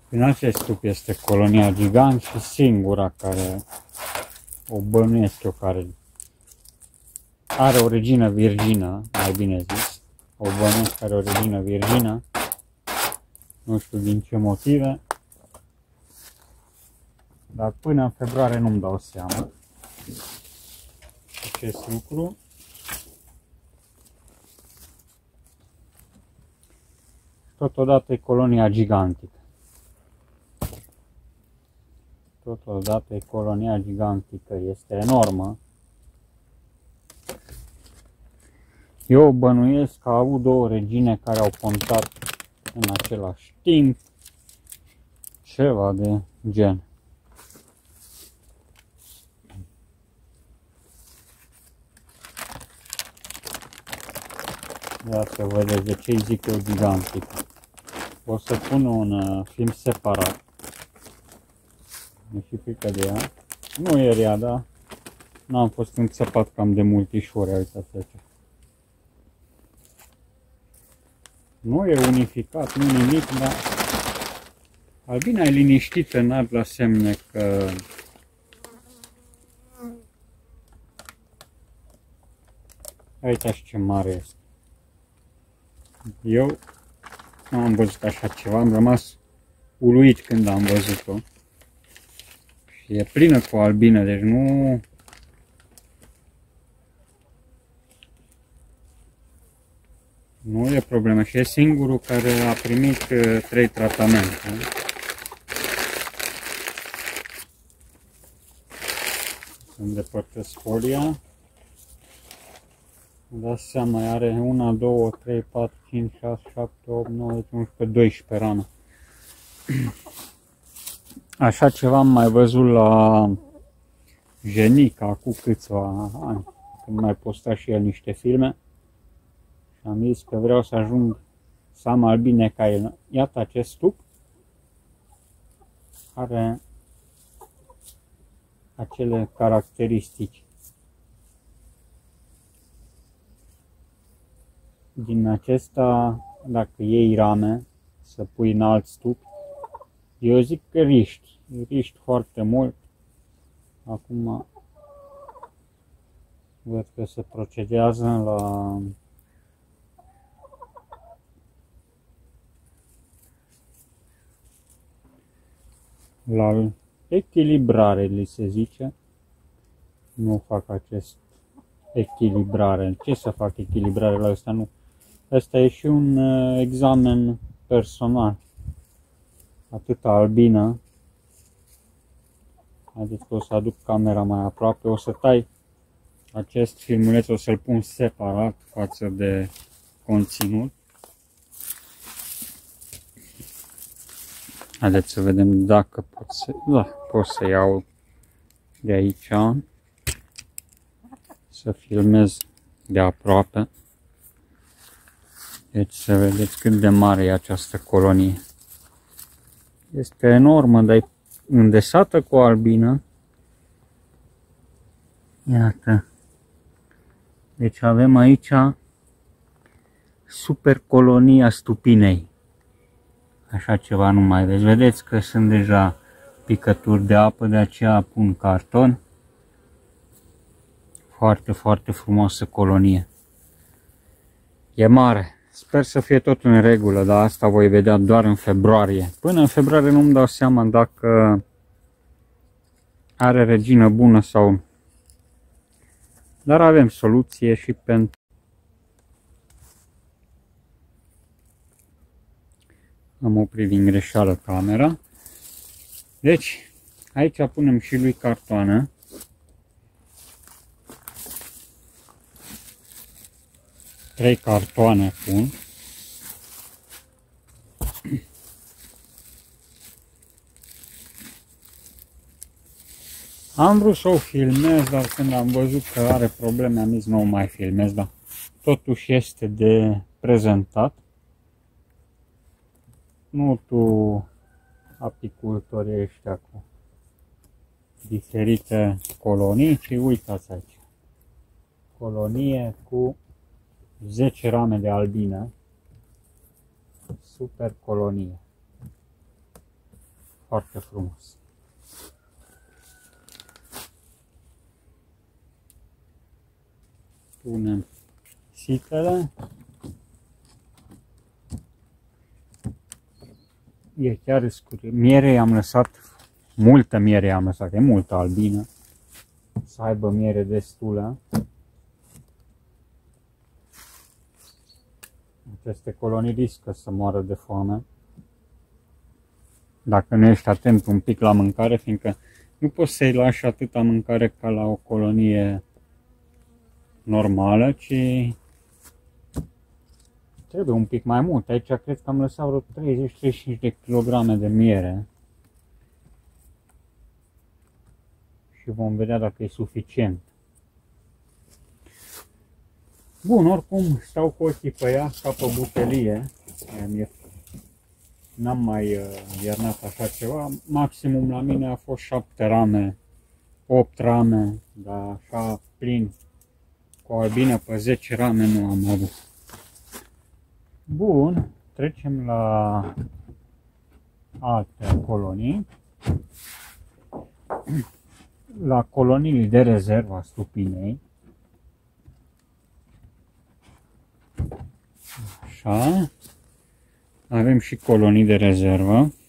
În acest stup este colonia gigant și singura care o bănuiesc eu, care are o regină virgină, mai bine zis. O bănuiesc care are o regină virgină. Nu știu din ce motive. Dar până în februarie nu-mi dau seama acest lucru. Totodată e colonia gigantică. Totodată e colonia gigantică. Este enormă. Eu bănuiesc că a avut două regine care au contat în același timp. Ceva de gen. Ia să vedeți de ce îi zic eu gigantic. O să pun un film separat. Mi-e și frică de ea. Nu e rea, da? N-am fost înțepat cam de multișori, uitați aici. Nu e unificat, nu nimic, dar albina e liniștită, n-ar la semne că aici ce mare este. Eu nu am văzut așa ceva, am rămas uluit când am văzut-o. Și e plină cu albine, deci nu e problemă. Și e singurul care a primit 3 tratamente. Să îndepărtez folia. Îmi dați seama, are 1, 2, 3, 4, 5, 6, 7, 8, 9, 10, 11, 12 rană. Așa ceva am mai văzut la Jenica cu câțiva ani, când mai posta și el niște filme. Și am zis că vreau să ajung să am albine ca el. Iată, acest stup are acele caracteristici. Din acesta, dacă iei rame, să pui în alt stup, eu zic că riști foarte mult. Acum văd că se procedează la echilibrare, li se zice. Nu fac acest echilibrare. Ce să fac echilibrare la ăsta? Nu. Asta e și un examen personal. Atâta albină. Haideți că o să aduc camera mai aproape. O să tai acest filmuleț, o să-l pun separat față de conținut. Haideți să vedem dacă pot să iau de aici. Să filmez de aproape. Deci să vedeți cât de mare e această colonie. Este enormă, dar e îndesată cu albină. Iată. Deci avem aici super colonia stupinei. Așa ceva nu mai vezi. Vedeți că sunt deja picături de apă, de aceea pun carton. Foarte, foarte frumoasă colonie. E mare. Sper să fie tot în regulă, dar asta voi vedea doar în februarie. Până în februarie nu-mi dau seama dacă are regină bună sau nu. Dar avem soluție și pentru... Am oprit din greșeală camera. Deci, aici punem și lui cartoană. Trei cartoane pun. Am vrut să o filmez, dar când am văzut că are probleme, am zis nu o mai filmez, dar totuși este de prezentat. Nu tu, apicultorii ăștia cu diferite colonii, ci uitați aici. Colonie cu 10 rame de albină. Super colonie. foarte frumos. Punem sitele. E chiar scurt. Miere am lăsat, multă miere am lăsat, e multă albină. Să aibă miere destulă. Aceste colonii riscă să moară de foame. Dacă nu ești atent un pic la mâncare, fiindcă nu poți să-i lași atâta mâncare ca la o colonie normală, ci trebuie un pic mai mult. Aici cred că am lăsat vreo 30-35 de kilograme de miere. Și vom vedea dacă e suficient. Bun, oricum stau cu ochii pe ea ca pe butelie. N-am mai iernat așa ceva. Maximum la mine a fost 7 rame, 8 rame, dar așa plin cu o albină pe 10 rame nu am avut. Bun, trecem la alte colonii. La coloniile de rezervă a stupinei. Așa. Avem și colonii de rezervă.